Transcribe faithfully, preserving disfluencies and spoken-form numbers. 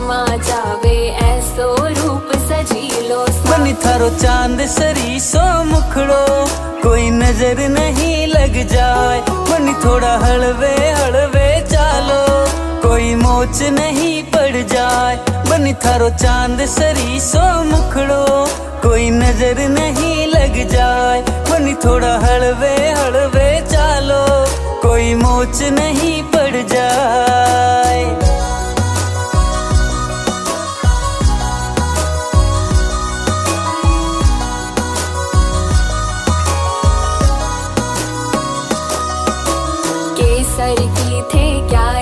शर्मा जावे ऐसो रूप सजीलो बनी थारो चांद सरी सो मुखड़ो कोई नजर नहीं लग जाए। बनी थोड़ा हलवे हलवे चालो कोई मोच नहीं पड़ जाए। बनी थारो चांद सरी सो मुखड़ो कोई नजर नहीं लग जाए। बनी थोड़ा हलवे हलवे चालो कोई मोच नहीं पड़ जाए। केसर की थे क्या